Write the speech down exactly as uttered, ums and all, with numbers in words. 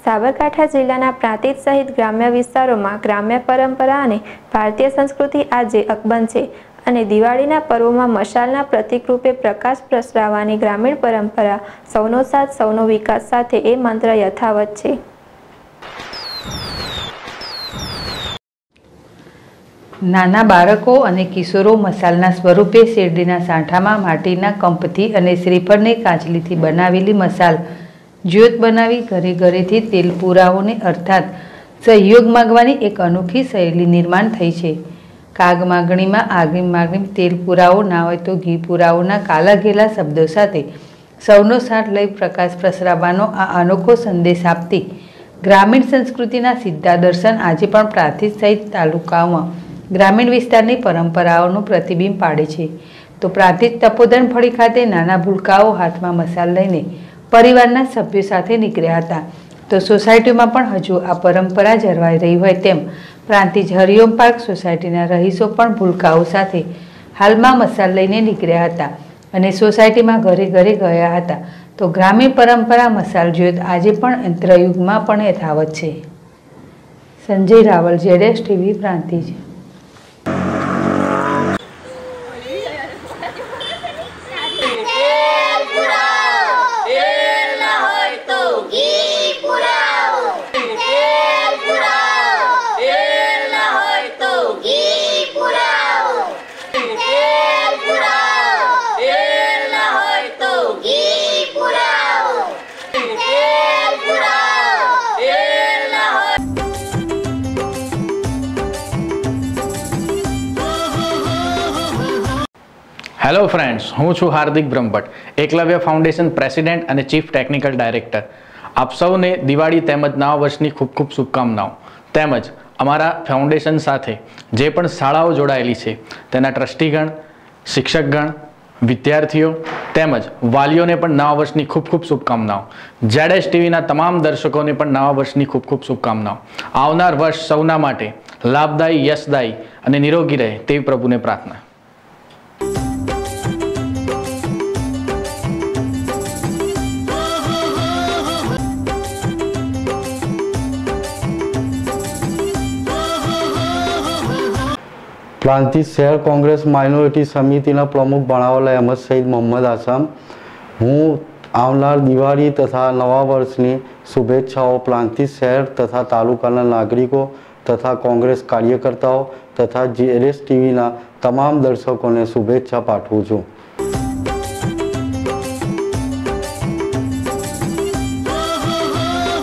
સાબરકાંઠા જિલ્લાના પ્રાંતિજ સહિત ગ્રામ્ય વિસ્તારોમાં ગ્રામ્ય પરંપરા અને ભારતીય સંસ્કૃતિ આજે અકબંધ છે અને દિવાળીના પર્વમાં મશાલના પ્રતીક રૂપે પ્રકાશ પ્રસરાવવાની ગ્રામીણ પરંપરા સૌનો સાથ સૌનો વિકાસ સાથે એ મંત્ર યથાવત છે। નાના બાળકો અને કિશોરો મશાલના સ્વરૂપે શેરડીના સાંઠામાં માટીના કંપથી અને શ્રીફળને કાચલીથી બનાવેલી મશાલ જ્યોત બનાવી ઘરે ઘરેથી તેલ પુરાવોને અર્થાત સહયોગ માગવાની એક અનોખી શૈલી નિર્માણ થઈ છે। કાગ માગણીમાં આગી માગણી તેલ પુરાવો ના હોય તો ઘી પુરાવોના કાલા ઘેલા શબ્દો સાથે સૌનો સાથ લઈ પ્રકાશ પ્રસરાવવાનો આ અનોખો સંદેશ આપતી ગ્રામીણ સંસ્કૃતિના સીધા દર્શન આજે પણ પ્રાંતિજ સહિત તાલુકાઓમાં ગ્રામીણ વિસ્તારની પરંપરાઓનું પ્રતિબિંબ પાડે છે। તો પ્રાંતિજ તપોધન ફળી ખાતે નાના ભૂલકાઓ હાથમાં મશાલ લઈને પરિવારના સભ્યો સાથે નીકળ્યા હતા। તો સોસાયટીમાં પણ હજુ આ પરંપરા જળવાઈ રહી હોય તેમ પ્રાંતિજ હરિઓમ પાર્ક સોસાયટીના રહીશો પણ ભૂલકાઓ સાથે હાલમાં મશાલ લઈને નીકળ્યા હતા અને સોસાયટીમાં ઘરે ઘરે ગયા હતા। તો ગ્રામીણ પરંપરા મશાલ જ્યોત આજે પણ યંત્રયુગમાં પણ યથાવત છે। સંજય રાવલ, જેડેશ ટીવી, પ્રાંતિજ। હેલો ફ્રેન્ડ્સ, હું છું હાર્દિક બ્રહ્મભટ્ટ, એકલવ્ય ફાઉન્ડેશન પ્રેસિડેન્ટ અને ચીફ ટેકનિકલ ડાયરેક્ટર। આપ સૌને દિવાળી તેમજ નવા વર્ષની ખૂબ ખૂબ શુભકામનાઓ। તેમજ અમારા ફાઉન્ડેશન સાથે જે પણ શાળાઓ જોડાયેલી છે તેના ટ્રસ્ટીગણ, શિક્ષકગણ, વિદ્યાર્થીઓ તેમજ વાલીઓને પણ નવા વર્ષની ખૂબ ખૂબ શુભકામનાઓ। જેડેશ ટીવીના તમામ દર્શકોને પણ નવા વર્ષની ખૂબ ખૂબ શુભકામનાઓ। આવનાર વર્ષ સૌના માટે લાભદાયી, યશદાયી અને નિરોગી રહે તેવી પ્રભુને પ્રાર્થના। પ્રાંતિજ શહેર કોંગ્રેસ માઇનોરિટી સમિતિના પ્રમુખ ભણાવેલા અહેમદ સઈદ મોહમ્મદ આસમ। હું આવનાર દિવાળી તથા નવા વર્ષની શુભેચ્છાઓ પ્રાંતિજ શહેર તથા તાલુકાના નાગરિકો તથા કોંગ્રેસ કાર્યકર્તાઓ તથા જેડેશ ટીવીના તમામ દર્શકોને શુભેચ્છા પાઠવું છું।